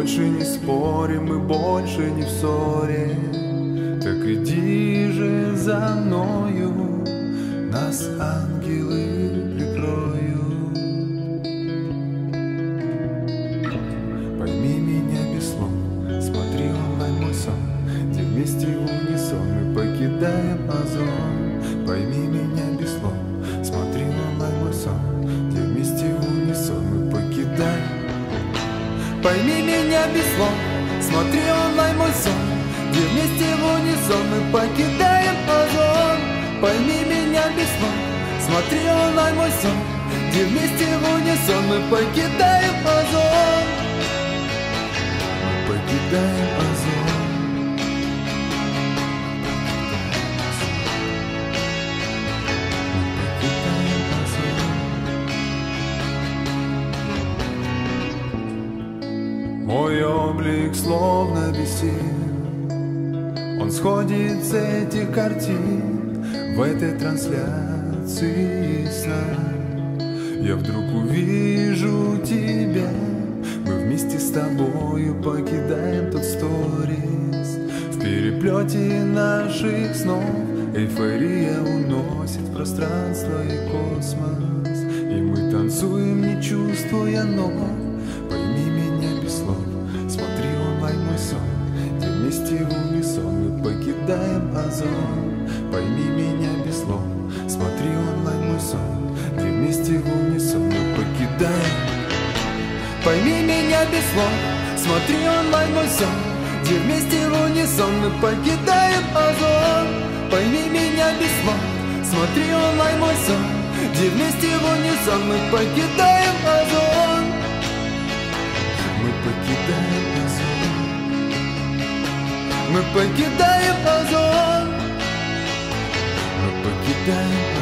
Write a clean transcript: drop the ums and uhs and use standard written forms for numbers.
больше не спорим, мы больше не в ссоре. Так иди же за мною, нас ангелы прикроют. Пойми меня без слов, смотри онлайн мой сон, где вместе в унисон мы покидаем озон. Пойми меня без слов, смотри онлайн мой сон, где вместе в унисон мы покидаем. Пойми меня без слов, смотри онлайн мой сон, где вместе в унисон мы покидаем озон. Пойми меня без слов, смотри онлайн мой сон, где вместе в унисон мы покидаем озон. Мы покидаем озон. Мой облик словно бесен, он сходит с этих картин в этой трансляции сна. Я вдруг увижу тебя, мы вместе с тобою покидаем тот сторис. В переплете наших снов эйфория уносит в пространство и космос, и мы танцуем, не чувствуя ног. Пойми меня без слов, смотри онлайн мой сон, где вместе в унисон мы покидаем озон. Пойми меня без слов, смотри онлайн мой сон, где вместе в унисон мы покидаем. Пойми меня без слов, смотри онлайн мой сон, где вместе в унисон мы покидаем озон. Пойми меня без слов, смотри онлайн мой сон, где вместе в унисон мы покидаем озон. Мы покидаем озон. Мы покидаем озон. Мы покидаем